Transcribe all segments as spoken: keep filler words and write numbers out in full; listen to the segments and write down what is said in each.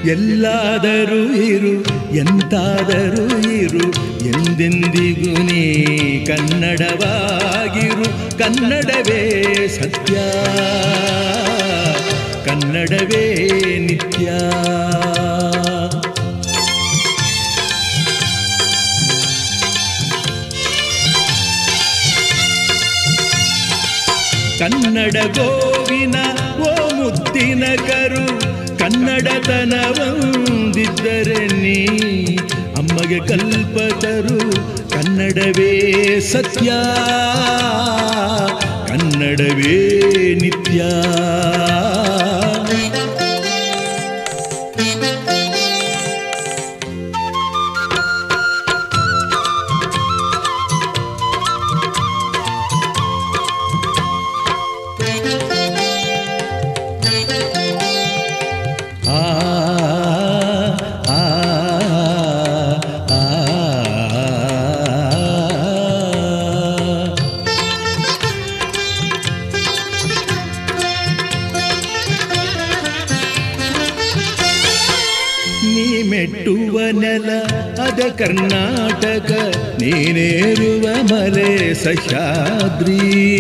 ಎಲ್ಲಾದರೂ ಇರು ಎಂತಾದರೂ ಇರು ಎಂದೆಂದಿಗೂ ನೀ ಕನ್ನಡವಾಗಿರು. ಕನ್ನಡವೇ ಸತ್ಯ, ಕನ್ನಡವೇ ನಿತ್ಯ. ಕನ್ನಡ ಗೋವಿನ ಓ ಮುದ್ದಿನ ಕರು, ಕನ್ನಡತನವೊಂದಿದ್ದರೆ ನೀ ಅಮ್ಮಗೆ ಕಲ್ಪತರು. ಕನ್ನಡವೇ ಸತ್ಯ, ಕನ್ನಡವೇ ನಿತ್ಯ. ಮೆಟ್ಟುವ ನೆಲ ಅದ ಕರ್ನಾಟಕ, ನೀನೇರುವ ಮಲೆ ಸಹ್ಯಾದ್ರಿ.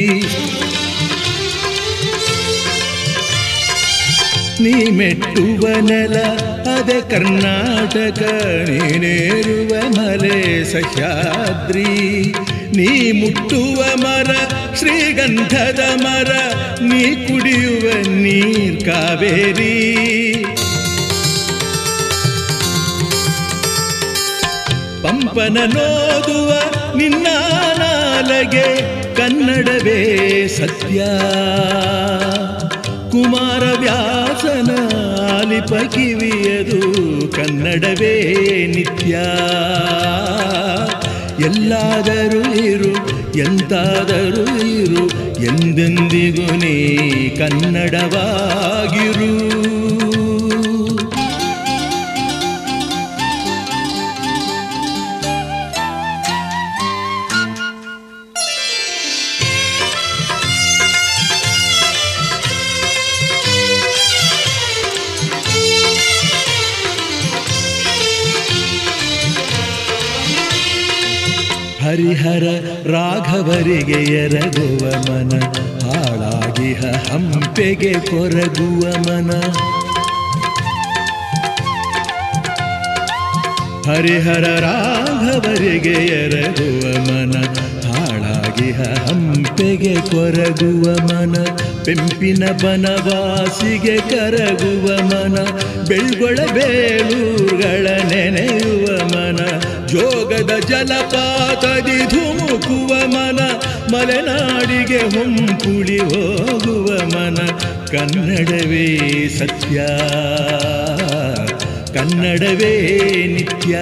ನೀ ಮೆಟ್ಟುವ ನೆಲ ಅದ ಕರ್ನಾಟಕ, ನೀನೇರುವ ಮಲೆ ಸಹ್ಯಾದ್ರಿ. ನೀ ಮುಟ್ಟುವ ಮರ ಶ್ರೀಗಂಧದ ಮರ, ನೀ ಕುಡಿಯುವ ನೀರ್ ಕಾವೇರಿ. ಪಂಪನ ನೋದುವ ನಿನ್ನ ನಾಲಗೆ, ಕನ್ನಡವೇ ಸತ್ಯ. ಕುಮಾರವ್ಯಾಸನ ಆಲಿಪ ಕಿವಿಯದು, ಕನ್ನಡವೇ ನಿತ್ಯ. ಎಲ್ಲಾದರೂ ಇರು ಎಂತಾದರೂ ಇರು ಎಂದೆಂದಿಗೂ ನೀ ಕನ್ನಡವಾಗಿರು. ಹರಿಹರ ರಾಘವರಿಗೆ ಎರಗುವ ಮನ, ಹಾಳಾಗಿಹ ಹಂಪೆಗೆ ಕೊರಗುವ ಮನ. ಹರಿಹರ ರಾಘವರಿಗೆ ಎರಗುವ ಮನ, ಹಾಳಾಗಿಹ ಹಂಪೆಗೆ ಕೊರಗುವ ಮನ. ಪೆಂಪಿನ ಬನವಾಸಿಗೆ ಕರಗುವ ಮನ, ಬೆಳ್ಗೊಳ ಬೇಲೂರುಗಳ ನೆನೆಯುವ ಮನ. ಜೋಗದ ಜಲಪಾತದಿ ಧುಮುಕುವ ಮನ, ಮಲೆನಾಡಿಗೆ ಹೊಂಪುಳಿ ಹೋಗುವ ಮನ. ಕನ್ನಡವೇ ಸತ್ಯ, ಕನ್ನಡವೇ ನಿತ್ಯ.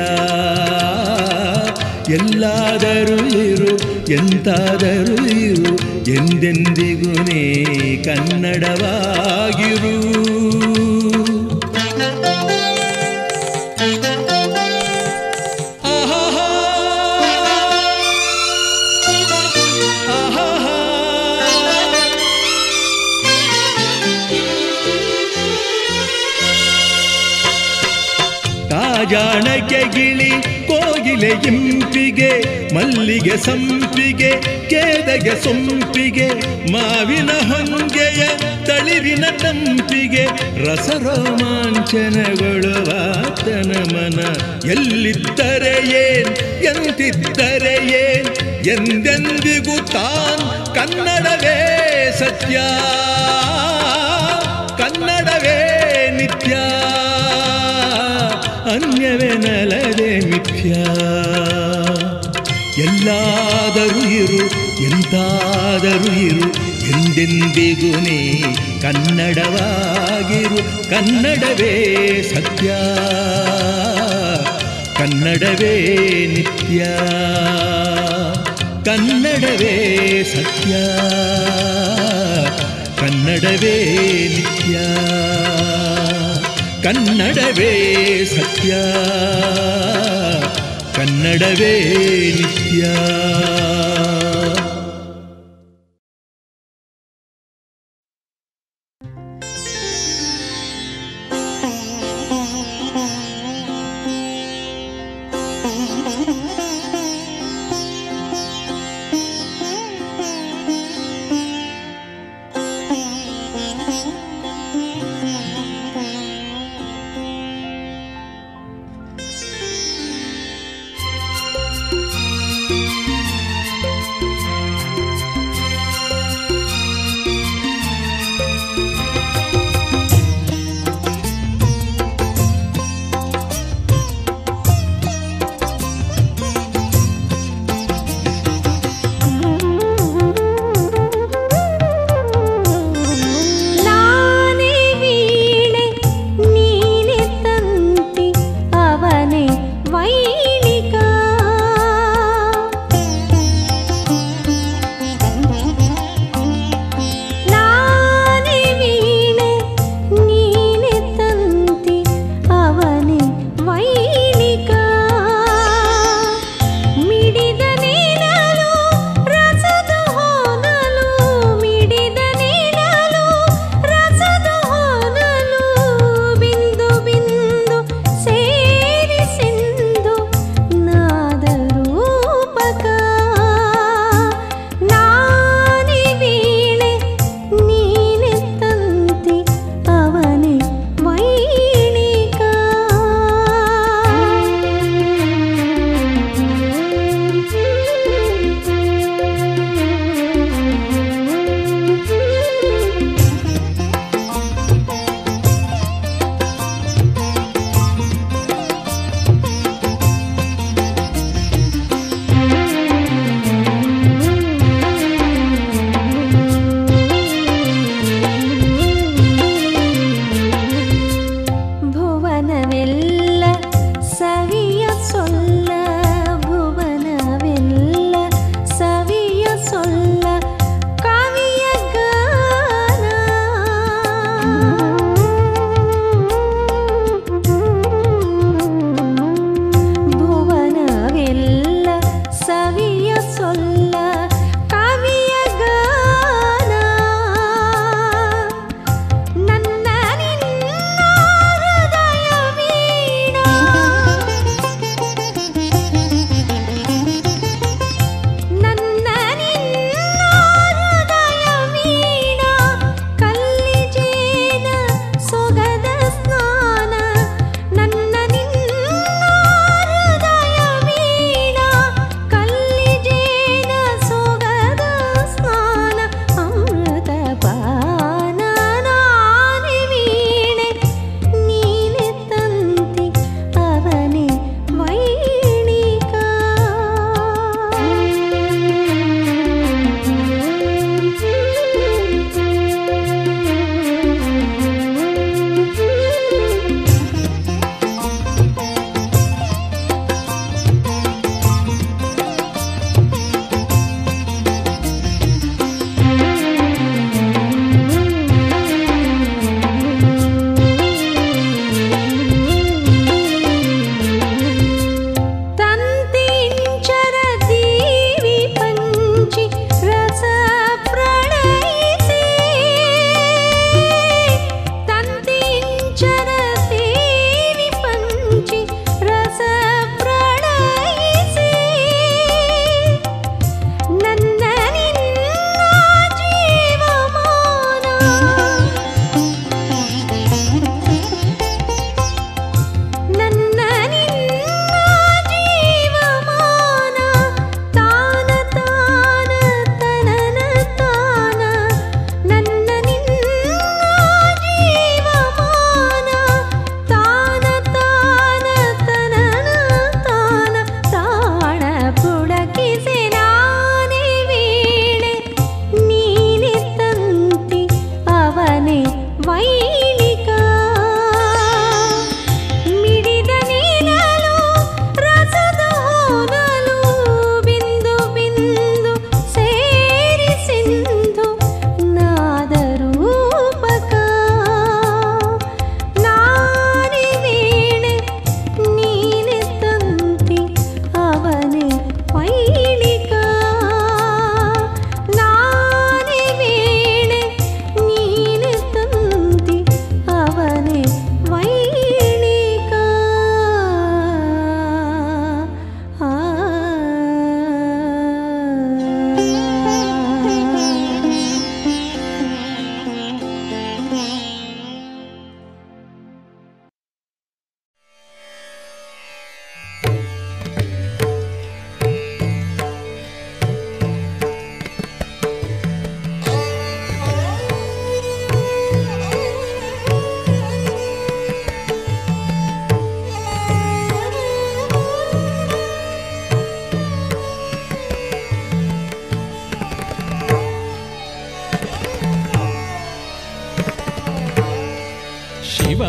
ಎಲ್ಲಾದರೂ ಇರು ಎಂತಾದರೂ ಇರು ಎಂದೆಂದಿಗೂ ನೀ ಕನ್ನಡವಾಗಿರು. ಜಾಣಕ್ಕೆ ಗಿಳಿ ಕೋಗಿಲೆ ಇಂಪಿಗೆ, ಮಲ್ಲಿಗೆ ಸಂಪಿಗೆ ಕೇದಗೆ ಸೊಂಪಿಗೆ, ಮಾವಿನ ಹೊಂಗೆಯ ತಳಿರಿನ ತಂಪಿಗೆ, ರಸರೋಮಾಂಚನಗೊಳ್ಳುವಾತನ ಮನ. ಎಲ್ಲಿದ್ದರೆ ಏನ್ ಎಂತಿದ್ದರೆ ಏನ್ ಎಂದೆಂದಿಗೂ ತಾನ್ ಕನ್ನಡವೇ ಸತ್ಯ, ಕನ್ನಡವೇ ನಿತ್ಯ. ಅನ್ಯವೆನಲದೆ ಮಿಥ್ಯ. ಎಲ್ಲಾದರೂ ಇರು ಎಂತಾದರೂ ಇರು ಎಂದೆಂದಿಗೂ ನೀ ಕನ್ನಡವಾಗಿರು. ಕನ್ನಡವೇ ಸತ್ಯ, ಕನ್ನಡವೇ ನಿತ್ಯ. ಕನ್ನಡವೇ ಸತ್ಯ, ಕನ್ನಡವೇ ನಿತ್ಯ. ಕನ್ನಡವೇ ಸತ್ಯ, ಕನ್ನಡವೇ ನಿತ್ಯ. ಸೇರಿಸಿಂದು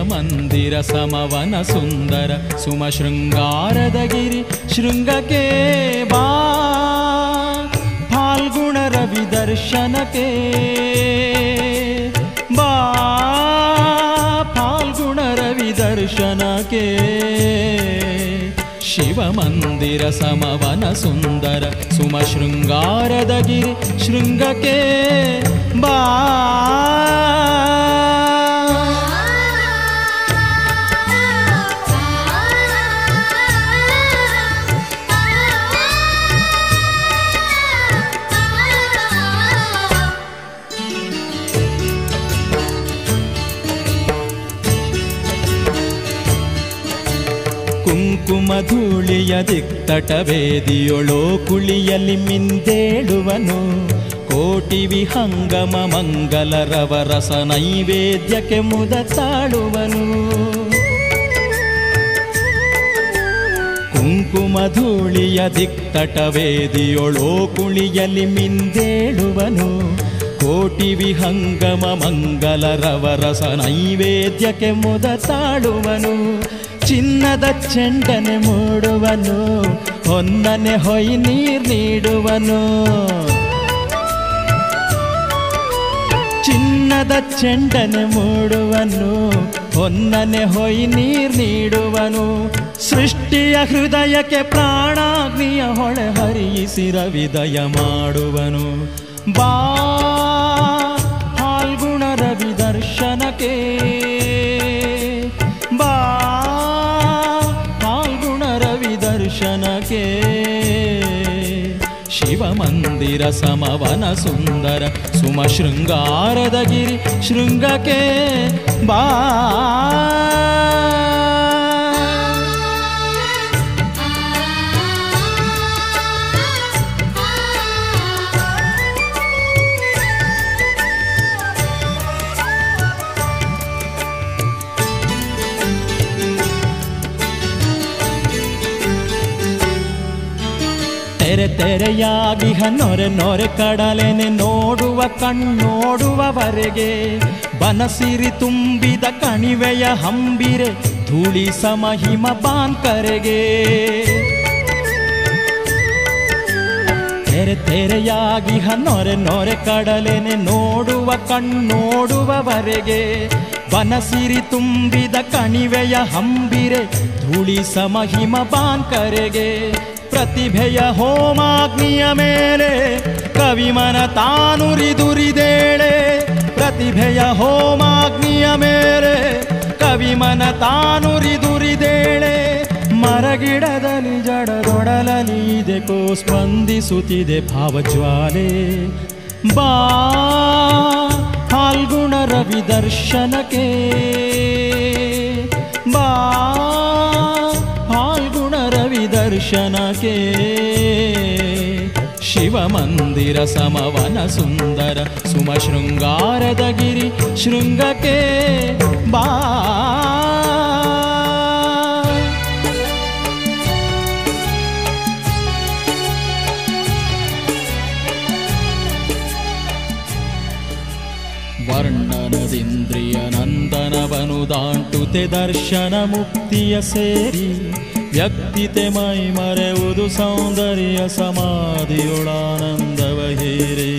ಶಿವಮಂದಿರ ಸಮವನ ಸುಂದರ ಸುಮ ಶೃಂಗಾರದ ಗಿರಿ ಶೃಂಗಕ್ಕೆ ಬಾ ಫಾಲ್ಗುಣ ರವಿ ದರ್ಶನಕ್ಕೆ ಬಾ ಫಾಲ್ಗುಣ ರವಿ ದರ್ಶನಕ್ಕೆ ಶಿವಮಂದಿರ ಸಮವನ ಸುಂದರ ಸುಮ ಶೃಂಗಾರದ ಗಿರಿ ಶೃಂಗಕ್ಕೆ ಬಾ ಕುಂಕುಮಧೂಳಿಯ ದಿಕ್ತಟವೇದಿಯೊಳೋ ಕುಳಿಯಲಿ ಮಿಂದೇಳುವನು ಕೋಟಿ ವಿಹಂಗಮ ಮಂಗಲರವ ರಸ ನೈವೇದ್ಯಕ್ಕೆ ಮುದ ತಾಳುವನು ಕುಂಕುಮಧೂಳಿಯ ದಿಕ್ತಟವೇದಿಯೊಳೋ ಕುಳಿಯಲಿ ಮಿಂದೇಳುವನು ಕೋಟಿ ವಿಹಂಗಮ ಮಂಗಲರವ ರಸ ನೈವೇದ್ಯಕ್ಕೆ ಮುದ ತಾಳುವನು ಚಿನ್ನದ ಚೆಂಡನೆ ಮೂಡುವನು ಹೊನ್ನನೆ ಹೊಯ್ ನೀರ್ ನೀಡುವನು ಚಿನ್ನದ ಚೆಂಡನೆ ಮೂಡುವನು ಹೊನ್ನನೆ ಹೊಯ್ ನೀರ್ ನೀಡುವನು ಸೃಷ್ಟಿಯ ಹೃದಯಕ್ಕೆ ಪ್ರಾಣಾಗ್ನಿಯ ಹೊಳೆ ಹರಿಯಿಸಿ ರವಿದಯ ಮಾಡುವನು ಬಾ ಫಾಲ್ಗುಣ ರವಿ ದರ್ಶನಕ್ಕೆ ಬಾ ದರ್ಶನಕ್ಕೆ ಶಿವಮಂದಿರ ಸಮವನ ಸುಂದರ ಸುಮ ಶೃಂಗಾರದ ಗಿರಿ ಶೃಂಗಕ್ಕೆ ಬಾ ತೆರೆ ತೆರೆಯಾಗಿಹ ನೊರೆ ನೊರೆ ಕಡಲೆನೆ ನೋಡುವ ಕಣ್ಣೋಡುವವರೆಗೆ ಬನಸಿರಿ ತುಂಬಿದ ಕಣಿವೆಯ ಹಂಬಿರೆ ಧೂಳಿ ಸಮಹಿಮ ಬಾಂಕರೆಗೆ ತೆರೆ ತೆರೆಯಾಗಿಹ ನೊರೆ ನೊರೆ ಕಡಲೆನೆ ನೋಡುವ ಕಣ್ಣೋಡುವವರೆಗೆ ಬನಸಿರಿ ತುಂಬಿದ ಕಣಿವೆಯ ಹಂಬಿರೆ ಧೂಳಿ ಸಮಹಿಮ ಬಾಂಕರೆಗೆ ಪ್ರತಿಭೆಯ ಹೋಮಾಗ್ನಿಯ ಮೇಲೆ ಕವಿಮನ ತಾನುರಿದುರಿದೇಳೆ ಪ್ರತಿಭೆಯ ಹೋಮಾಗ್ನಿಯ ಮೇಲೆ ಕವಿಮನ ತಾನುರಿದುರಿದೇಳೆ ಮರಗಿಡದಲ್ಲಿ ಜಡದೊಡಲಲಿ ಇದೆಕೋ ಸ್ಪಂದಿಸುತ್ತಿದೆ ಭಾವಜ್ವಾಲೆ ಬಾ ಫಾಲ್ಗುಣ ರವಿ ದರ್ಶನಕ್ಕೆ ಬಾ ಫಾಲ್ಗುಣ ರವಿ ದರ್ಶನಕ್ಕೆ ಶಿವಮಂದಿರ ಸಮವನ ಸುಂದರ ಸುಮ ಶೃಂಗಾರದ ಗಿರಿ ಶೃಂಗಕ್ಕೆ ಬಾ ವರ್ಣನದಿಂದ್ರಿಯ ನಂದನವನು ದಾಂಟುತೆ ದರ್ಶನ ಮುಕ್ತಿಯ ಸೇರಿ ವ್ಯಕ್ತಿತೆ ಮೈ ಮರೆಯುವುದು ಸೌಂದರ್ಯ ಸಮಾಧಿಯೊಳಾನಂದವ ಹೇರಿ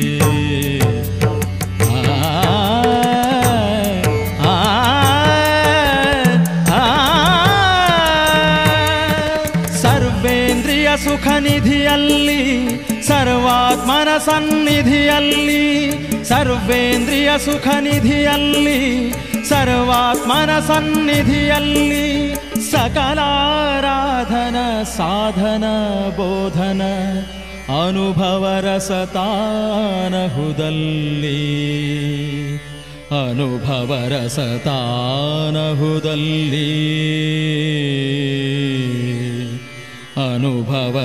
ಸರ್ವೇಂದ್ರಿಯ ಸುಖ ನಿಧಿಯಲ್ಲಿ ಸರ್ವಾತ್ಮನ ಸನ್ನಿಧಿಯಲ್ಲಿ ಸರ್ವೇಂದ್ರಿಯ ಸುಖ ನಿಧಿಯಲ್ಲಿ ಸರ್ವಾತ್ಮನ ಸನ್ನಿಧಿಯಲ್ಲಿ ಸಕಲಾರಾಧನ ಸಾಧನ ಬೋಧನ ಅನುಭವ ರಸತಾನಹುದಲ್ಲಿ ಅನುಭವ ರಸತಾನಹುದಲ್ಲಿ ಅನುಭವ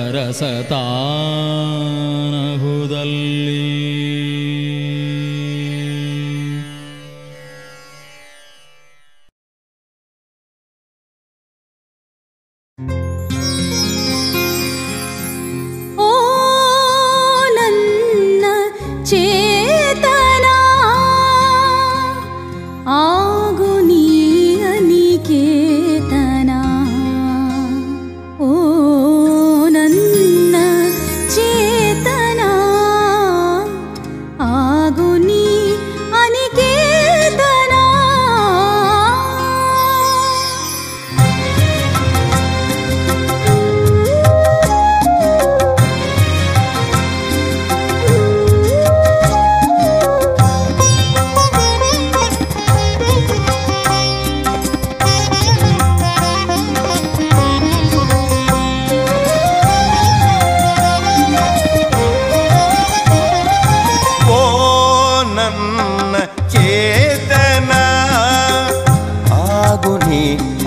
ರಸತಾನಹುದಲ್ಲಿ ಚೇತನ ಆಗು ನೀ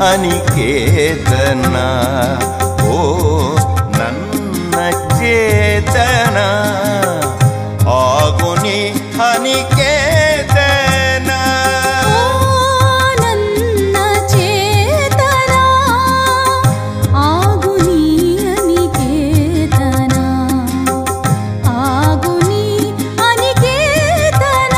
ಅನಿಕೇತನ ಓ ನನ್ನ ಚೇತನ ಆಗು ನೀ ಅನಿಕೇತನ ನನ್ನ ಚೇತನ ಆಗು ನೀ ಅನಿಕೇತನ ಆಗು ನೀ ಅನಿಕೇತನ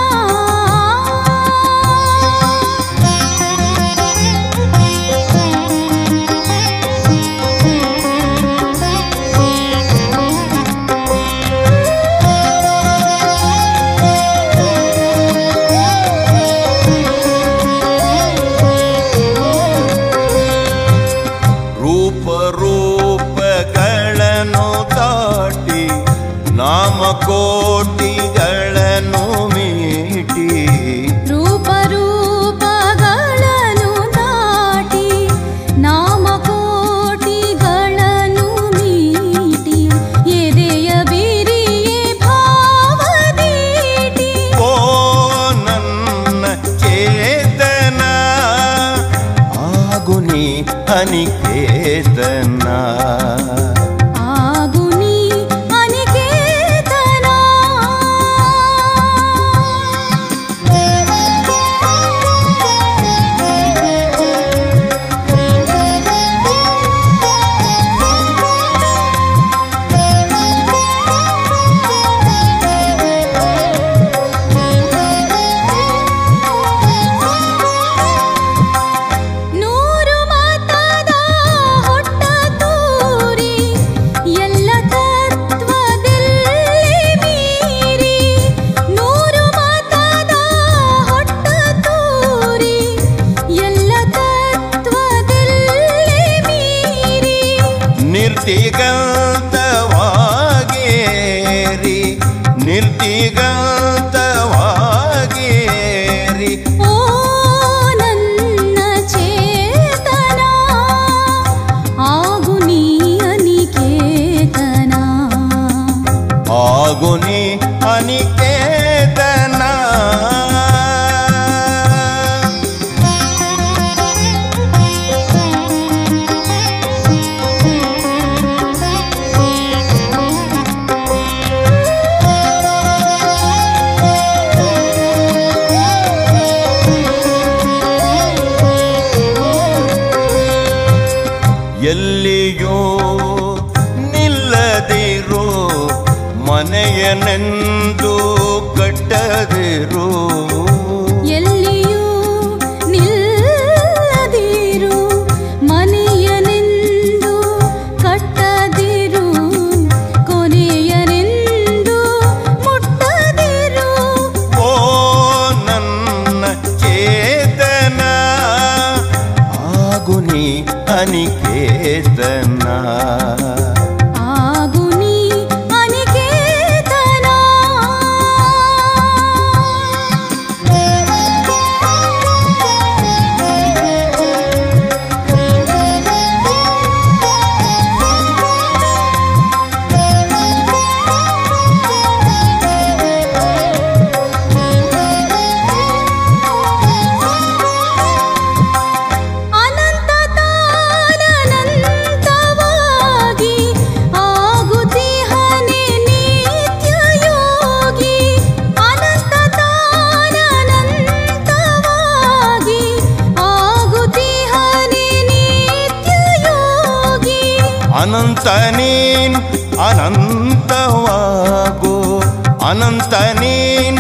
ರೂಪಗಳನ್ನು ದಾಟಿ ನಾಮಕೋಟಿಗಳನ್ನು ಮೀಟಿ ರೂಪ ರೂಪಗಳನ್ನು ದಾಟಿ ನಾಮಕೋಟಿಗಳನ್ನು ಮೀಟಿ ಎದೆಯ ಬಿರಿಯೇ ಭಾವದೀಟಿ ಓ ನನ್ನ ಚೇತನ ಆಗು ನೀ ಅನಿಕೇತನ ಆಗು ನೀ ಅನಿಕೇತನ ನೂರು ಮಾತದ ಹೊಟ್ಟ ತೂರಿ ಎಲ್ಲ ತತ್ವದಲ್ಲಿ ಮೀರಿ ನೂರು ಮಾತದ ಹೊಟ್ಟ ತೂರಿ ಎಲ್ಲ ತತ್ವದಲ್ಲಿ ಮೀರಿ ನಿರ್ತಿಗಂತವಾಗೇರಿ ನಿರ್ತಿಗಂತವಾಗೇರಿ ಓ ನನ್ನ ಚೇತನ ಆಗು ನೀ ಅನಿಕೇತನ ಆಗು ನೀ ಅನಿಕೇತನ ಎಲ್ಲಿಯೋ ನಿಲ್ಲದಿರು ಮನೆಯನೆಂದು ಕಟ್ಟದಿರು ಎಲ್ಲಿಯೂ ನಿಲ್ಲದಿರು ಮನೆಯನೆಂದು ಕಟ್ಟದಿರು ಕೊನೆಯನೆಂದು ಮುಟ್ಟದಿರು ಓ ನನ್ನ ಚೇತನ ಆಗು ನೀ ಅನಿಕೇತನ ಆಗು ನೀ ಅನಿಕೇತನ ಅನಂತ ತಾನನಂತವಾಗಿ ಆಗುತ್ತಿಹನೆ ನಿತ್ಯ ಯೋಗಿ ಅನಂತ ತಾನನಂತವಾಗಿ ಆಗುತ್ತಿಹನೆ ನಿತ್ಯ ಯೋಗಿ ಅನಂತ ನೀನ್ ಅನಂತವಾಗು ಅನಂತ ನೀನ್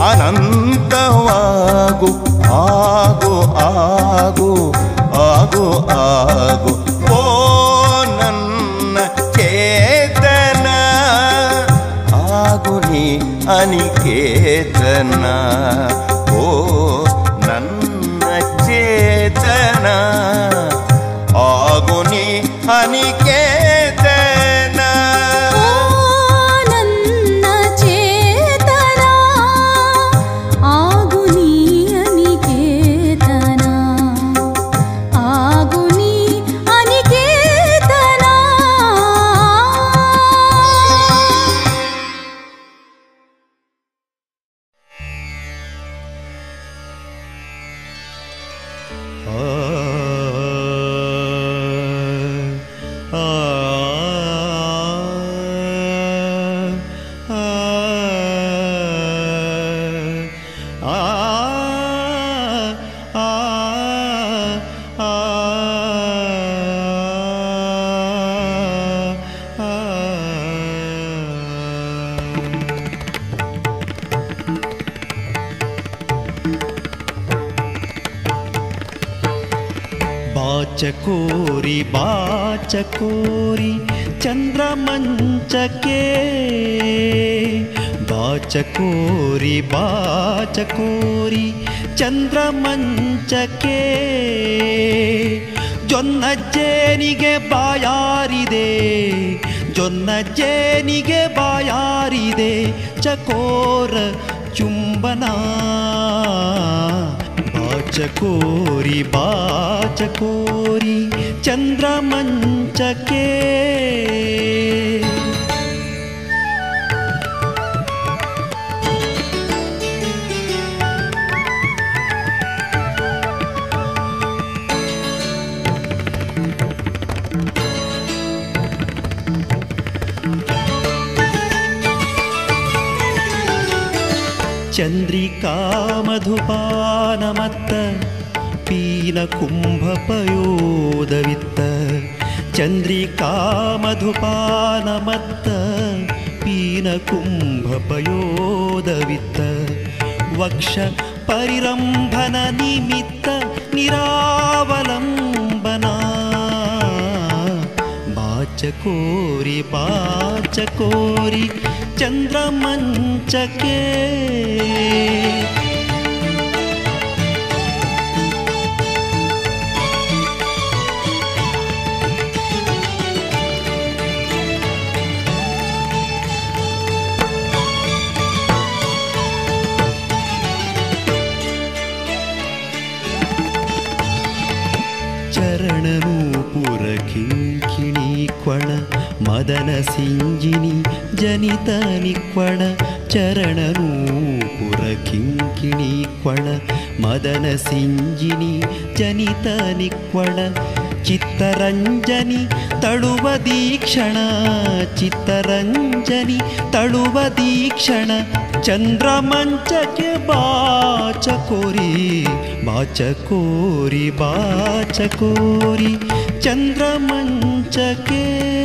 ಅನಂತವಾಗು ಆಗು ಆಗು ಆಗು ಆಗು ಓ ನನ್ನ ಚೇತನ ಆಗು ನೀ ಅನಿಕೇತನ ಓ ನನ್ನ ಚೇತನ ಆಗು ನೀ ಅನಿಕೇತನ ಓ ನನ್ನ ಚೇತನ ಆಗು ನೀ ಅನಿಕೇತನ ಆಗು ನೀ ಅನಿಕೇತನ ಆ ಬಾಚಕೋರಿ ಬಾಚಕೋರಿ ಚಂದ್ರಮಂಚಕ್ಕೆ ಬಾಚಕೋರಿ ಬಾಚಕೋರಿ ಚಂದ್ರಮಂಚಕ್ಕೆ ಜೊನ್ನಜ್ಜೇನಿಗೆ ಬಾಯಾರಿದೆ ಜೊನ್ನಜ್ಜೇನಿಗೆ ಬಾಯಾರಿದೆ ಚಕೋರ ಚುಂಬನ ಬಾಚಕೋರಿ ಬಾಚಕೋರಿ ಚಂದ್ರಮಂಚಕ್ಕೆ ಚಂದ್ರಿಕಾ ಮಧುಪಾನಮತ್ತ ಪೀನ ಕುಂಭಪಯೋದವಿತ್ತ ಚಂದ್ರಿಕಾ ಮಧುಪಾನಮತ್ತ ಪೀನ ಕುಂಭಪಯೋದವಿತ್ತ ವಕ್ಷ ಪರಿರಂಭನ ನಿಮಿತ್ತ ನಿರಾವಲಂಬನ ಬಾಚಕೋರಿ ಬಾಚಕೋರಿ ಚಂದ್ರಮಂಚಕ್ಕೆ ಚರಣನೂಪುರ ಕಿಂಕಿಣಿ ಕ್ವಣ ಮದನ ಸಿಂಜಿನಿ ಜನಿತ ನಿಕ್ವಣ ಚರಣನೂಪುರ ಕಿಂಕಿಣಿ ಕ್ವಣ ಮದನ ಸಿಂಜಿನಿ ಜನಿತ ನಿಕ್ವಣ ಚಿತ್ತರಂಜನಿ ತಳುವ ದೀಕ್ಷಣ ಚಿತ್ತರಂಜನಿ ತಳುವ ದೀಕ್ಷಣ ಚಂದ್ರಮಂಚಕ್ಕೆ ಬಾಚಕೋರಿ ಬಾಚಕೋರಿ ಬಾಚಕೋರಿ ಚಂದ್ರಮಂಚಕ್ಕೆ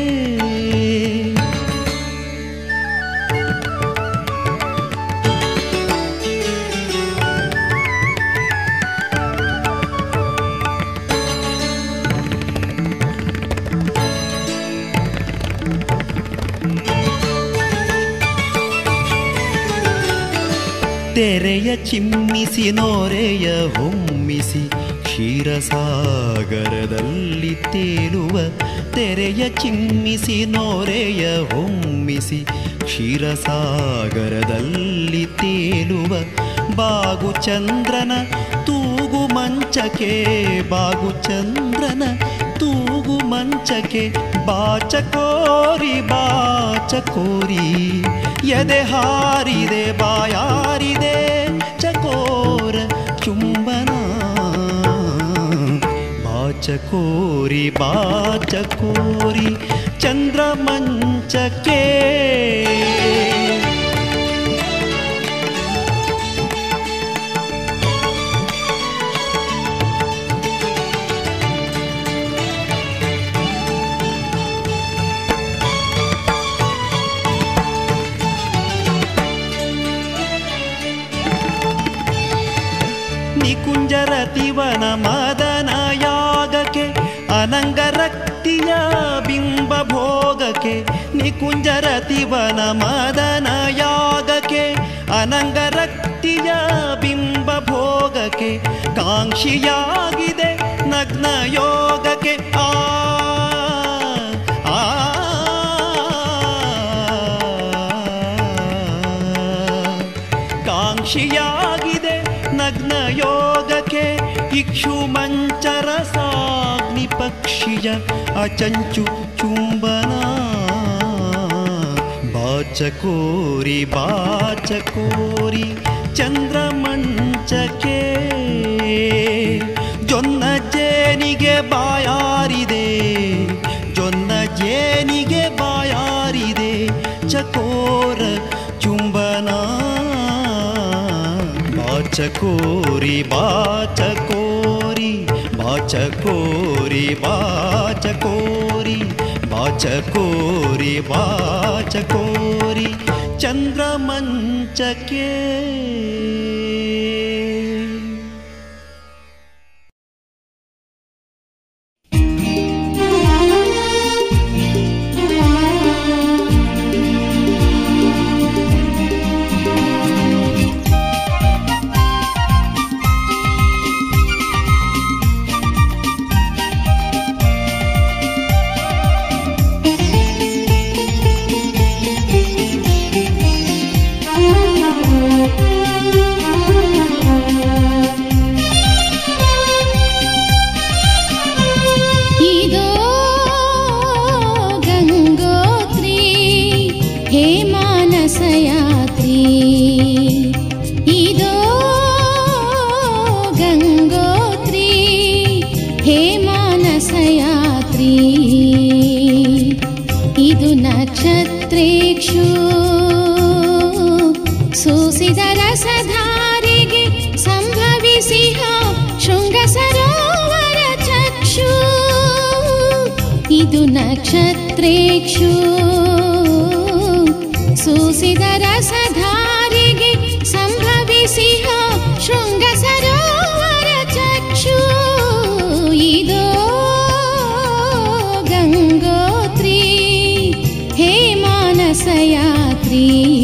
ತೆರೆಯ ಚಿಮ್ಮಿಸಿ ನೋರೆಯ ಹೊಮ್ಮಿಸಿ ಕ್ಷೀರಸಾಗರದಲ್ಲಿ ತೇಲುವ ತೆರೆಯ ಚಿಮ್ಮಿಸಿ ನೋರೆಯ ಹೊಮ್ಮಿಸಿ ಕ್ಷೀರಸಾಗರದಲ್ಲಿ ತೇಲುವ ಬಾಗು ಚಂದ್ರನ ತೂಗು ಮಂಚಕ್ಕೆ ಬಾಗು ಚಂದ್ರನ ತೂಗು ಮಂಚಕ್ಕೆ ಬಾಚಕೋರಿ ಬಾಚಕೋರಿ ಎದೆ ಹಾರಿದೆ ಬಾಯಾರಿದೆ ಚಕೋರ ಚುಂಬನ ಬಾಚಕೋರಿ ಬಾಚಕೋರಿ ಚಂದ್ರಮಂಚಕ್ಕೆ ನಿಕುಂಜರತಿವನ ಮದನ ಯಾಗಕ್ಕೆ ಅನಂಗರಕ್ತಿಯ ಬಿಂಬ ಭೋಗಕ್ಕೆ ನಿಕುಂಜರತಿವನ ಮದನ ಯಾಗಕ್ಕೆ ಅನಂಗರಕ್ತಿಯ ಬಿಂಬ ಭೋಗಕ್ಕೆ ಕಾಂಕ್ಷಿಯಾಗಿದೆ ನಗ್ನ ಯೋಗಕ್ಕೆ ಆ ಕಾಂಕ್ಷಿಯಾಗಿದೆ ನಗ್ನ ಯೋಗಕ್ಕೆ ಇಕ್ಷು ಮಂಚರ ಸಾಗ್ನಿ ಪಕ್ಷಿಯ ಅಚಂಚು ಚುಂಬನ ಬಾಚಕೋರಿ ಬಾಚಕೋರಿ ಚಂದ್ರಮಂಚಕ್ಕೆ ಜೊನ್ನ ಜೇನಿಗೆ ಬಾಯಾರಿದೆ ಜೊನ್ನ ಜೇನಿಗೆ ಬಾಯಾರಿದೆ ಚಕೋರ ಚುಂಬನ ಬಾಚಕೋರಿ ಬಾಚಕೋರಿ ಬಾಚಕೋರಿ ಬಾಚಕೋರಿ ಬಾಚಕೋರಿ ಬಾಚಕೋರಿ ಚಂದ್ರಮಂಚಕ್ಕೆ ಛತ್ರೇಕ್ಷು ಸೂಸಿದ ರಸಧಾರಿಗೆ ಸಂಭವಿಸಿಹ ಶೃಂಗ ಸರೋವರ ಚಕ್ಷು ಇದು ನಕ್ಷತ್ರೇಕ್ಷು ಸೂಸಿದ ರಸಧಾರಿಗೆ ಸಂಭವಿಸಿಹ ಶೃಂಗ ಸರೋವರ ಚಕ್ಷು ಇದೋ ಗಂಗೋತ್ರಿ ಹೇ ಮಾನಸಯಾತ್ರಿ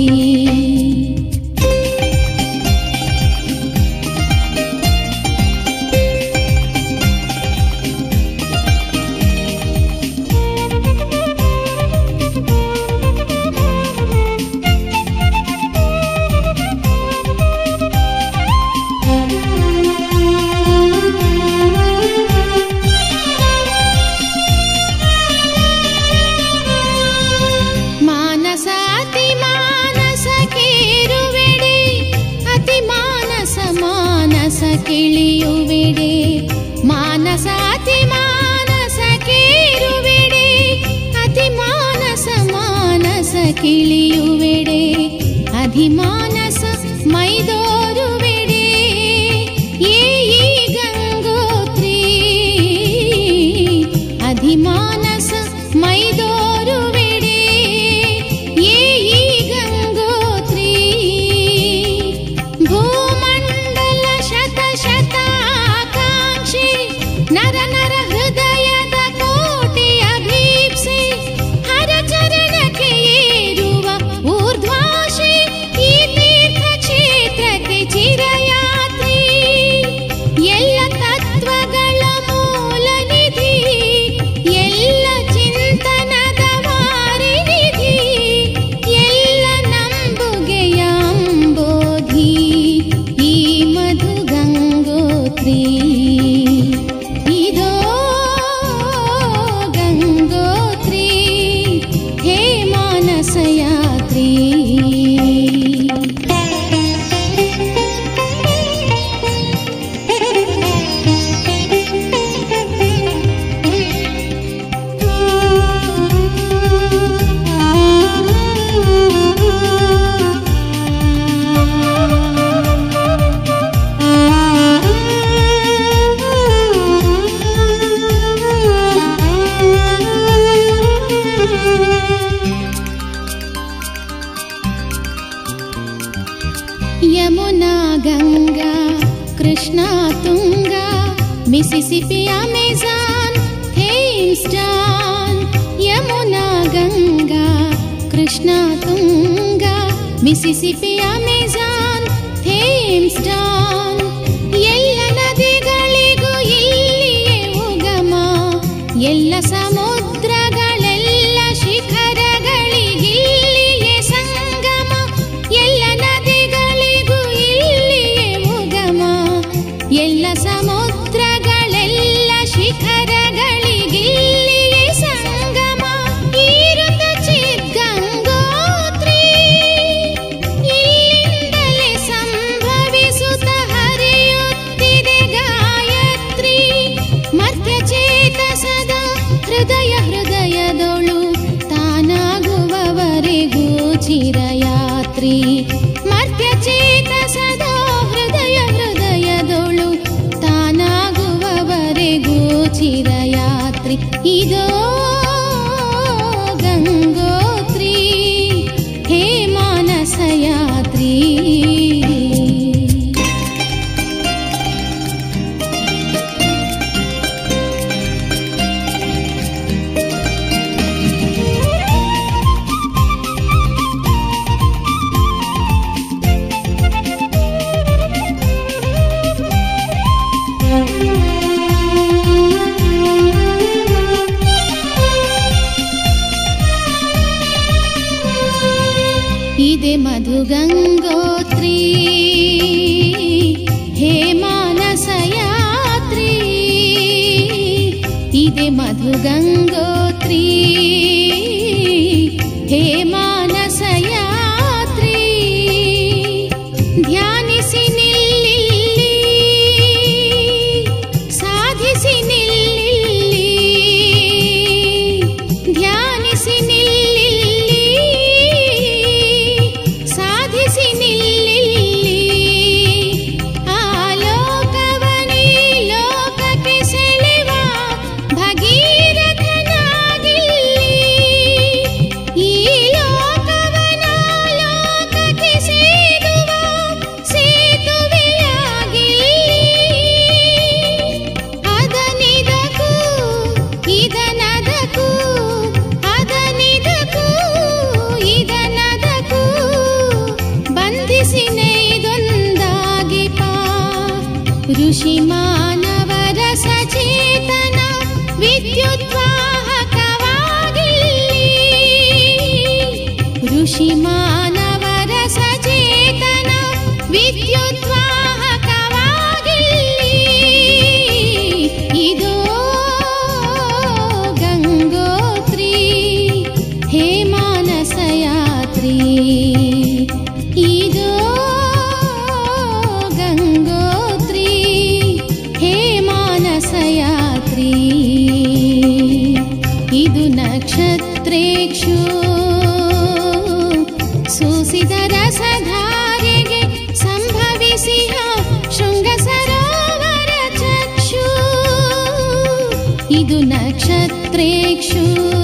ಕಿಳಿಯುವೆಡೆ ಮಾನಸ ಅತಿ ಮಾನಸ ಕೇರುವೆಡೆ ಅತಿ ಮಾನಸ ಮಾನಸ ಕಿಳಿಯುವೆಡೆ ಅಧಿಮಾನಸ ಮೈದೋರುವೆಡೆ ಏ ಈ ಗಂಗೋತ್ರಿ ಅಧಿಮಾನಸ ಮೈದೋರುವೆಡೆ ಏ ಈ ಗಂಗೋತ್ರಿ ಭೂಮಂಡಲ ಶತ ಶತಾಕಾಂಕ್ಷಿ ನರ ನರ ಹೃದಯದ ಕೋಟಿ ಅಭೀಪ್ಸೆ ಹರ ಚರಣಕ್ಕೆ ಏರುವ ಊರ್ಧ್ವಾಶಿ ಈ ತೀರ್ಥ ಕ್ಷೇತ್ರಕ್ಕೆ ಚಿರಯಾತ್ರಿ ಎಲ್ಲ ತತ್ವಗಳ ಮೂಲ ನಿಧಿ ಎಲ್ಲ ಚಿಂತನದ ವಾರಿನಿಧಿ ಎಲ್ಲ ನಂಬುಗೆಯ ಅಂಬೋಧಿ ಈ ಮಧು ಗಂಗೋತ್ರಿ ಇದೋ ಗಂಗೋತ್ರಿ ಹೇ ಮಾನಸಯಾತ್ರಿ Yamuna Ganga Krishna Tunga Mississippi Amazon Thames Don Yamuna Ganga Krishna Tunga Mississippi Amazon Thames Don ಎಲ್ಲ ನದಿಗಳಿಗೂ ಇಲ್ಲಿಯೇ ಉಗಮ ಎಲ್ಲ ಸಮುದ್ರಗಳೆಲ್ಲ ಶಿಖರಗಳಿಗಿಲ್ಲಿಯೇ ಸಂಗಮ ಎಲ್ಲ ನದಿಗಳಿಗೂ ಇಲ್ಲಿಯೇ ಉಗಮ ಎಲ್ಲ ಸಮುದ್ರಗಳೆಲ್ಲ ಶಿಖರಗಳಿಗಿಲ್ಲಿಯೇ ಸಂಗಮ ಈರುತ ಚಿದ್ಗಂಗೋತ್ರಿ ಇಲ್ಲಿಂದಲೇ ಸಂಭವಿಸುತ್ತ ಹರಿಯುತ್ತಿದೆ ಗಾಯತ್ರಿ ಮರ್ತ್ಯಚೇತಸದ ಹೃದಯ ಹೃದಯದೊಳು ತಾನಾಗುವವರೆಗೂ ಚಿರಯಾತ್ರಿ ಮರ್ತ್ಯಚೇತಸದ ಹೃದಯ ಹೃದಯದೊಳು ತಾನಾಗುವವರೆಗೂ ಚಿರಯಾತ್ರಿ ಇದೋ ಗಂಗೋತ್ರಿ ಹೇ ಮಾನಸಯಾತ್ರಿ ಇದೆ ಮಧು ಗಂಗೋತ್ರಿ ಹೇ ಮಾನಸಯಾತ್ರಿ ಇದೆ ಮಧು ಗಂಗೋತ್ರಿ ಹೇ ಮಾನಸಯಾತ್ರಿ ಧ್ಯಾನಿಸಿ ನಿಲ್ಲಿಲ್ಲಿ ಸಾಧಿಸಿ ನಿಲ್ಲಿಲ್ಲಿ ಧ್ಯಾನಿಸಿ ನಿಲ್ಲಿಲ್ಲಿ ಋಷಿ ಮಾನವರ ಸಚೇತನ ವಿದ್ಯುದ್ವಾಹಕವಾಗಿಲ್ಲಿ ಇದೋ ಗಂಗೋತ್ರಿ ಹೇ ಮಾನಸಯಾತ್ರಿ ಇದೋ ಗಂಗೋತ್ರಿ ಹೇ ಮಾನಸಯಾತ್ರಿ ಇದು ನಕ್ಷತ್ರೇಕ್ಷು ಸೂಸಿದ ರಸಧಾರೆಗೆ ಸಂಭವಿಸಿಹ ಶೃಂಗ ಸರೋವರ ಚಕ್ಷು ಇದು ನಕ್ಷತ್ರೇಕ್ಷು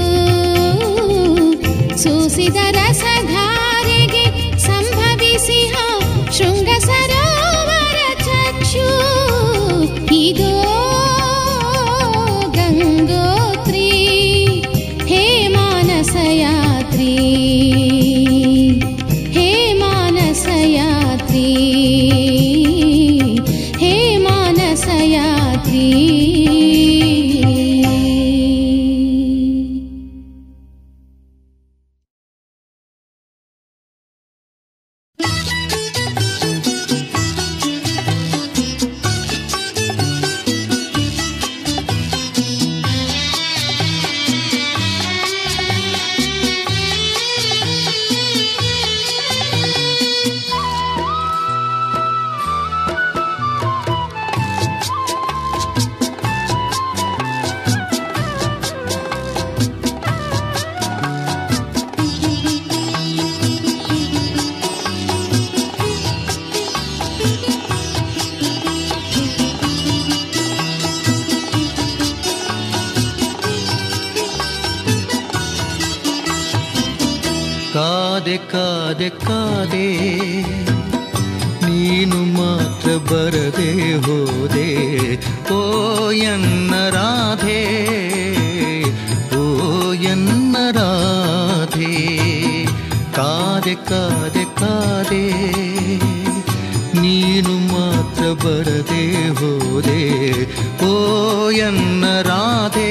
ಸೂಸಿದ ರಸಧಾರೆಗೆ ಸಂಭವಿಸಿಹ ಶೃಂಗ ಸರೋವರ ಚಕ್ಷು ಇದೋ ಗಂಗೋತ್ರಿ ಹೇ ಮಾನಸಯಾತ್ರಿ ಹೇ ಮಾನಸಯಾತ್ರಿ ಹೇ ಮಾನಸಯಾತ್ರಿ ಕಾದೆ ಕಾದೆ ಕಾದೆ ನೀನು ಮಾತ್ರ ಬರದೆ ಹೋದೆ ಓ ಎನ್ನ ರಾಧೆ ಓ ಎನ್ನ ರಾಧೆ ಕಾದೆ ಕಾದೆ ಕಾದೆ ನೀನು ಮಾತ್ರ ಬರದೆ ಹೋದೆ ಓ ಎನ್ನ ರಾಧೆ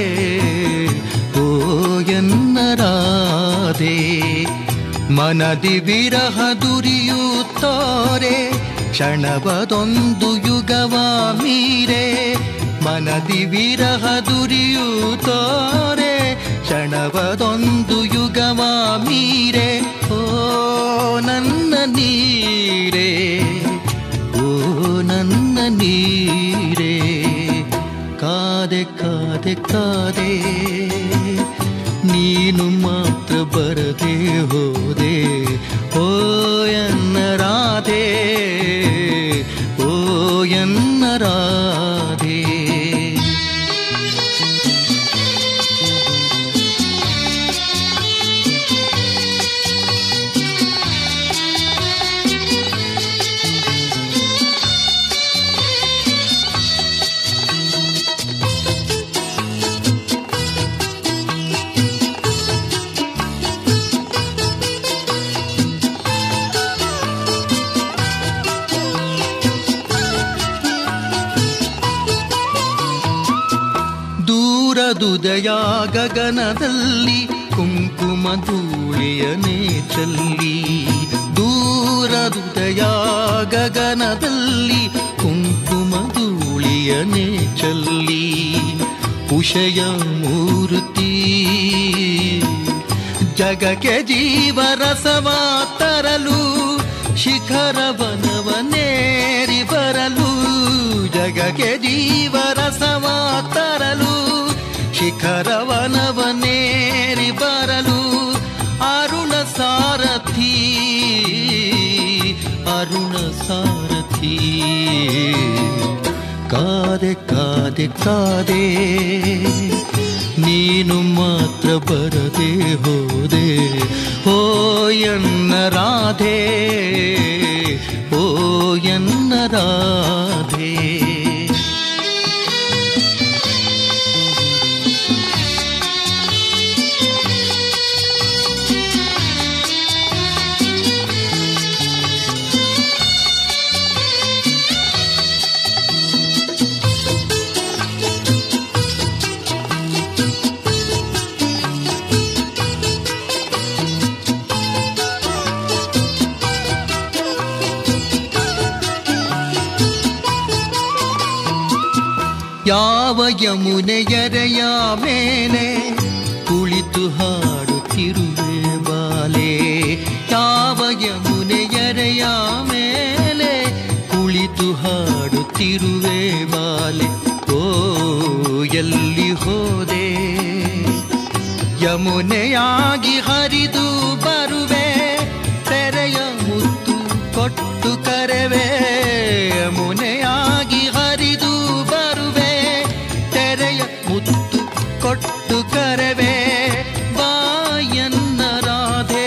ಓ ಎನ್ನ ರಾಧೆ ಮನದಿ ವಿರಹ ದುರಿಯುತ್ತೋರೆ ಕ್ಷಣವದೊಂದು ಯುಗವ ಮೀರೆ ಮನದಿ ವಿರಹ ದುರಿಯುತ್ತೋರೆ ಕ್ಷಣವದೊಂದು ಯುಗವ ಮೀರೆ ಓ ನನ್ನ ನೀರೇ ಓ ನನ್ನ ನೀರೇ ಕಾದೆ ಕಾದೆ ಕಾದೆ ನೀನು ಮಾತ್ರ ಬರದೆ ಹೋದೆ ಓ ಎನ್ನ ರಾಧೆ ಓ ಎನ್ನ ರಾಧೆ ದೂರದುದಯ ಗಗನದಲ್ಲಿ ಕುಂಕುಮ ಧೂಳಿಯನೇ ಚಲ್ಲಿ ದೂರದುದಯ ಗಗನದಲ್ಲಿ ಕುಂಕುಮ ಧೂಳಿಯನೇ ಚಲ್ಲಿ ಉಷಯ ಮೂರ್ತಿ ಜಗಕ್ಕೆ ಜೀವರಸವ ತರಲು ಶಿಖರವನವನೇರಿ ಬರಲು ಜಗಕ್ಕೆ ಜೀವರಸವ ತರಲು ಶಿಖರವನವನೇರಿ ಬರಲು ಅರುಣ ಸಾರಥಿ ಅರುಣ ಸಾರಥಿ ಕಾದೆ ಕಾದೆ ಕಾದೆ ನೀನು ಮಾತ್ರ ಬರದೆ ಹೋದೆ ಓ ಎನ್ನ ರಾಧೆ ಓ ಎನ್ನ ರಾಧೆ ಯಾವ ಯಮುನೆಯರೆಯ ಮೇಲೆ ಕುಳಿತು ಹಾಡುತ್ತಿರುವೆ ಬಾಲೆ, ಯಾವ ಯಮುನೆಯರೆಯ ಮೇಲೆ ಕುಳಿತು ಹಾಡುತ್ತಿರುವೆ ಬಾಲೆ. ಓ ಎಲ್ಲಿ ಹೋದೆ, ಯಮುನೆಯಾಗಿ ಹರಿದು ಬರುವೆ, ತೆರೆಯ ಮುತ್ತು ಕೊಟ್ಟು ಕರೆವೆ. ಯಮುನೆಯಾಗಿ ಹರಿದು ಬರುವೆ, ತೆರೆಯ ಮುತ್ತು ಕೊಟ್ಟು ಕರೆವೆ. ಬಾಯನ್ನ ರಾಧೆ,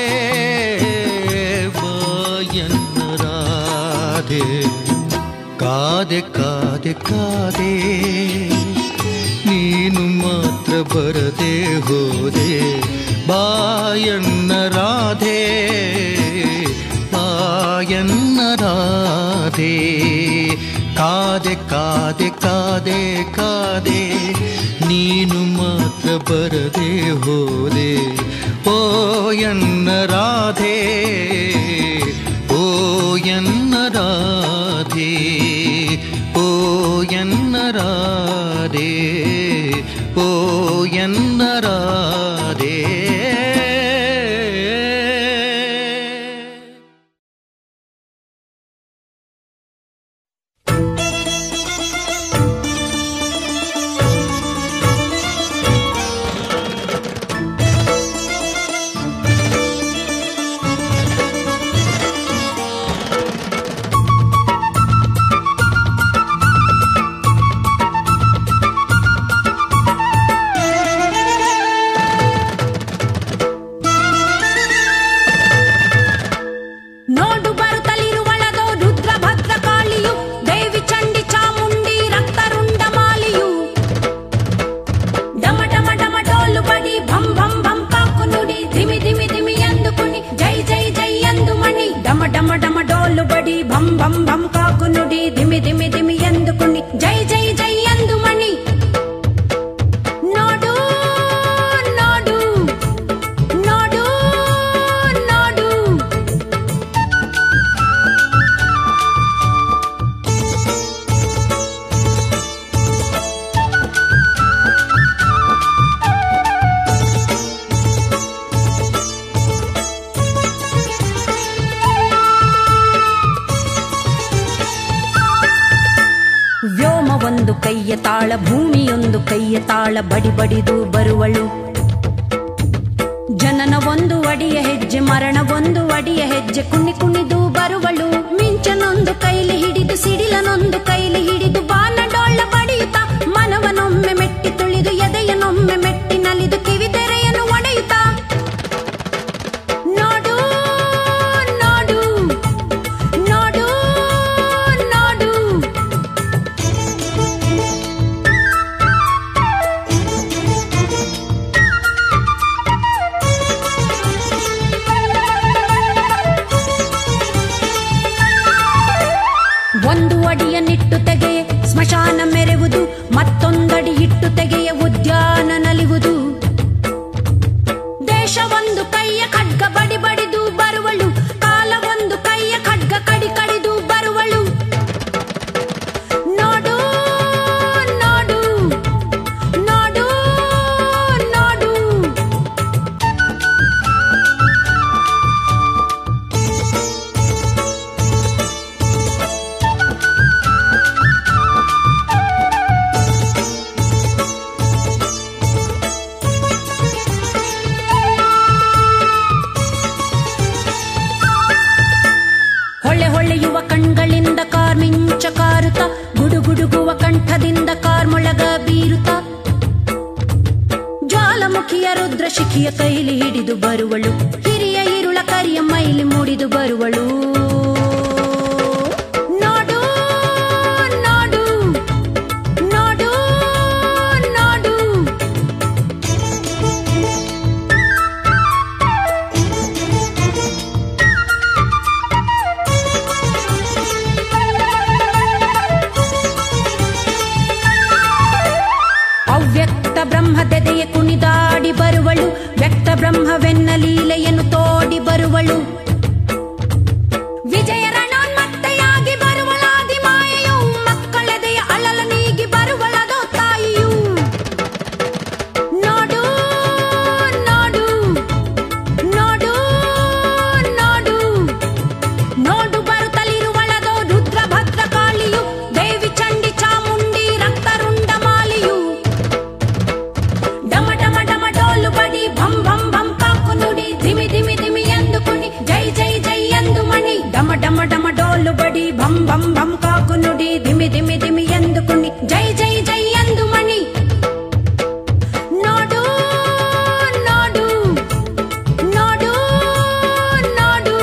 ಬಾಯನ್ನ ರಾಧೆ. ಕಾದೆ ಕಾದೆ ಕಾದೆ, ನೀನು ಮಾತ್ರ ಬರದೆ ಹೋದೆ. ಬಾಯನ್ನ ರಾಧೆ, ಬಾಯನ್ನ ರಾಧೆ. ಕಾದೆ ಕಾದೆ ಕಾದೆ ಕಾದೆ, ನೀನು ಮಾತ್ರ ಬರದೆ ಹೋದೆ. ಓ ಎನ್ನ ರಾಧೆ, ಓ ಎನ್ನ ರಾಧೆ, ಓ ಎನ್ನ ರಾಧೆ, ಓ ಎನ್ನ ರಾಧೆ. ಒಂದು ಕೈಯ ತಾಳ, ಭೂಮಿಯೊಂದು ಕೈಯ ತಾಳ, ಬಡಿ ಬಡಿದು ಬರುವಳು. ಜನನ ಒಂದು ಅಡಿಯ ಹೆಜ್ಜೆ, ಮರಣ ಒಂದು ಅಡಿಯ ಹೆಜ್ಜೆ, ಕುಣಿ ಕುಣಿದು ಬರುವಳು. ಮಿಂಚನೊಂದು ಕೈಲಿ ಹಿಡಿದು, ಸಿಡಿಲನೊಂದು ಕೈಲಿ ಹಿಡಿದು, ಬಾನಡೋಳ ಬಡಿಯುತ್ತ ಮನವನೊಮ್ಮೆ ಮೆಟ್ಟಿ ತುಳಿದು, ಎದೆಯನೊಮ್ಮೆ ಮೆಟ್ಟಿ ನಲಿದು, ಕಿವಿ ತೆರೆಯನ್ನು ಒಡೆಯುತ್ತ ನೋಡು ನೋಡು ನೋಡು ನೋಡು. ಒಂದು ಅಡಿಯ ನಿಟ್ಟು ತೆಗೆಯ ಸ್ಮಶಾನ ಮೆರೆವುದು, ಮತ್ತೊಂದಡಿ ಇಟ್ಟು ತೆಗೆಯ ಉದ್ಯಾನ ನಲಿವುದು. ದೇಶ ಒಂದು ಕೈಯ ಖಡ್ಗ ಬಡಿ ಬಡಿದು ಬರುವಳು, ಕಾಲ ಒಂದು ಕೈಯ ಖಡ್ಗ ಕಡಿ ಕಡಿದು ಬರುವಳು. ನೋಡು ನೋಡು ನೋಡು ನೋಡು. ಹೊಳೆ ಹೊಳೆಯುವ ಕಣ್ಗಳಿಂದ ಕಾರ್ಮಿಂಚ ಕಾರುತ್ತ, ಗುಡುಗುಡುಗುವ ಕಂಠದಿಂದ ಕಾರ್ಮೊಳಗ ಬೀರುತ್ತ, ಜ್ವಾಲಮುಖಿಯ ರುದ್ರ ಶಿಖಿಯ ಕೈಲಿ ಹಿಡಿದು ಬರುವಳು, ಹಿರಿಯ ಇರುಳ ಕರಿಯ ಮೈಲಿ ಮೂಡಿದು ಬರುವಳು. ನೋಡು ನೋಡು ನೋಡು ನೋಡು. ಅವ್ಯಕ್ತ ಬ್ರಹ್ಮದೆದೆಯ ಕುಣಿದಾಡಿ ಬರುವಳು, ವ್ಯಕ್ತ ಬ್ರಹ್ಮವೆನ್ನ ಲೀಲೆಯನ್ನು ತೋಡಿ ಬರುವಳು. ವಿಜಯ ರಣೋನ್ಮತ್ತೆಯಾಗಿ ಬರುವಳಾದಿ ಮಾಯೆಯು, ಮಕ್ಕಳೆದೆಯ ಅಳಲ ನೀಗಿ ಬರುವಳದೋ ಭಂ ಭಂ ಭಂ ಕಾಕು ನುಡಿ ಧಿಮಿ ಧಿಮಿ ಧಿಮಿ ಎಂದು ಕುಣಿ ಜೈ ಜೈ ಜೈ ಎಂದು ಮಣಿ ನೋಡು ನೋಡು ನೋಡು ನೋಡು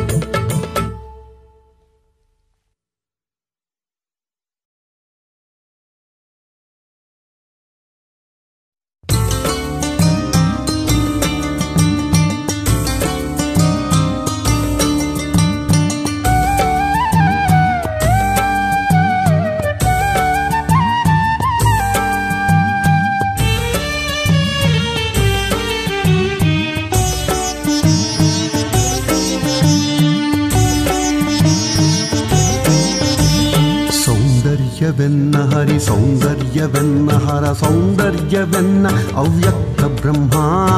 ಸೌಂದರ್ಯವೆನ್ನ ಹರಿ ಸೌಂದರ್ಯವೆನ್ನ ಹರ ಸೌಂದರ್ಯವೆನ್ನ ಅವ್ಯಕ್ತ ಬ್ರಹ್ಮ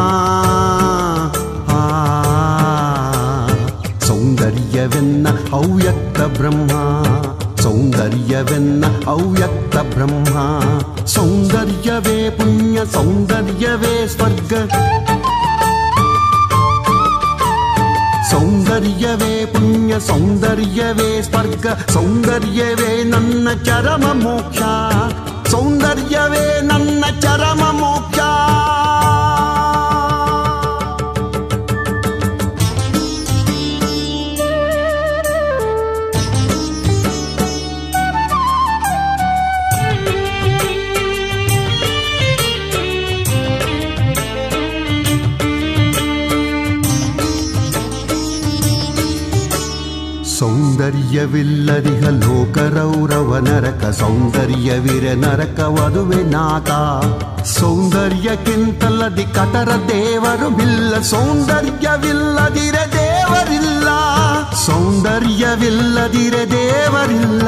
ಆ, ಸೌಂದರ್ಯವೆನ್ನ ಅವ್ಯಕ್ತ ಬ್ರಹ್ಮ ಸೌಂದರ್ಯವೆನ್ನ ಅವ್ಯಕ್ತ ಬ್ರಹ್ಮ ಸೌಂದರ್ಯವೇ ಪುಣ್ಯ ಸೌಂದರ್ಯವೇ ಸ್ವರ್ಗ ಸೌಂದರ್ಯವೇ ಪುಣ್ಯ ಸೌಂದರ್ಯವೇ ಸ್ವರ್ಗ ಸೌಂದರ್ಯವೇ ನನ್ನ ಚರಮ ಮೋಕ್ಷ ಸೌಂದರ್ಯವೇ ನನ್ನ ಚರಮ ಮೋಕ್ಷ ಸೌಂದರ್ಯವಿಲ್ಲದಿಹ ಲೋಕರೌರವ ನರಕ ಸೌಂದರ್ಯವಿರ ನರಕವದುವೆ ನಾಕ ಸೌಂದರ್ಯಕ್ಕಿಂತಲ್ಲದಿ ಕಟರ ದೇವರು ಬಿಲ್ಲ ಸೌಂದರ್ಯವಿಲ್ಲದಿರ ದೇವರಿಲ್ಲ ಸೌಂದರ್ಯವಿಲ್ಲದಿರ ದೇವರಿಲ್ಲ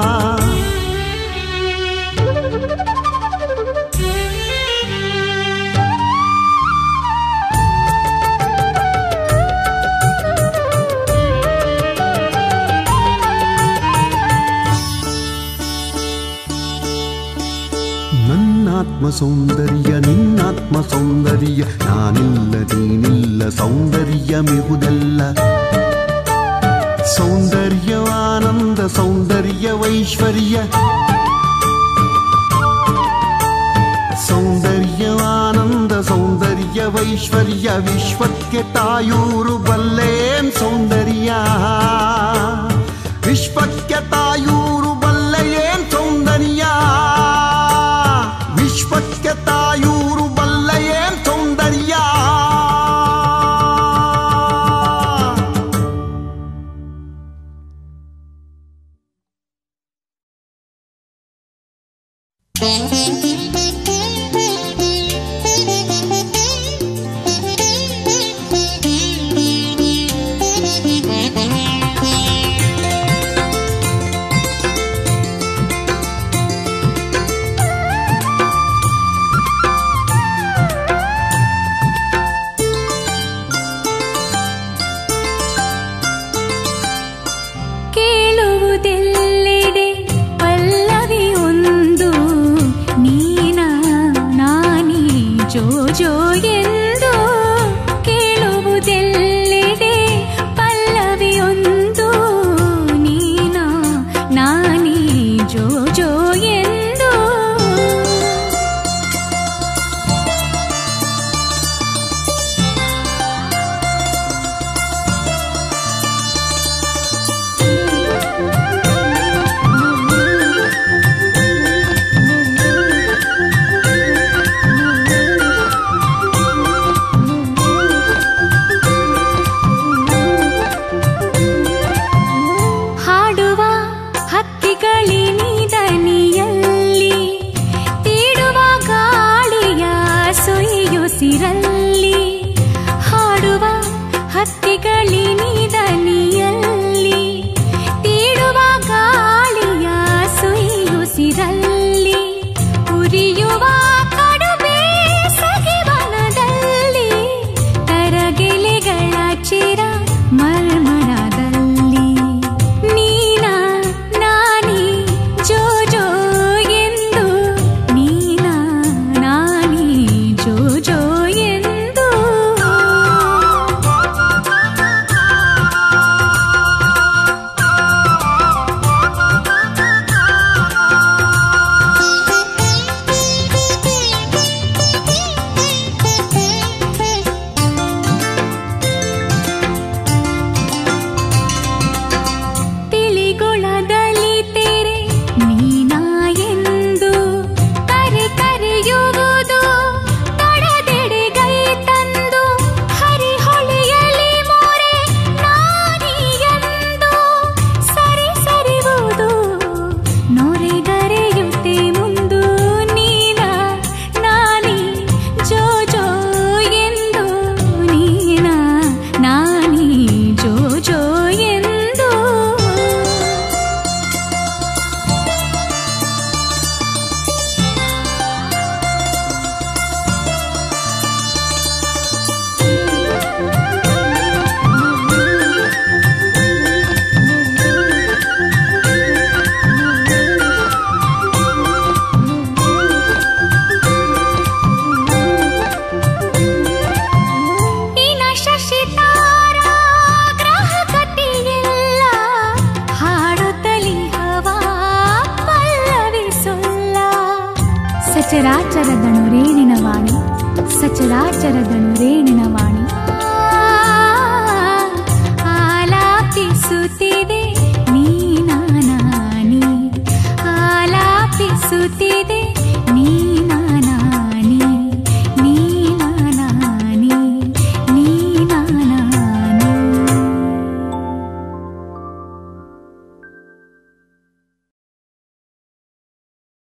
ನನ್ನಾತ್ಮ ಸೌಂದರ್ಯ ನಿನ್ನಾತ್ಮ ಸೌಂದರ್ಯ ನಾನಿಲ್ಲ ನೀನಿಲ್ಲ ಸೌಂದರ್ಯ ಮಿಗುದಲ್ಲ ಸೌಂದರ್ಯವಾನಂದ ಸೌಂದರ್ಯ ವೈಶ್ವರ್ಯ ಸೌಂದರ್ಯವಾನಂದ ಸೌಂದರ್ಯ ವೈಶ್ವರ್ಯ ವಿಶ್ವಕ್ಕೆ ತಾಯೂರು ಬಲ್ಲೇಂ ಸೌಂದರ್ಯ ವಿಶ್ವಕ್ಕೆ ತಾಯೂರು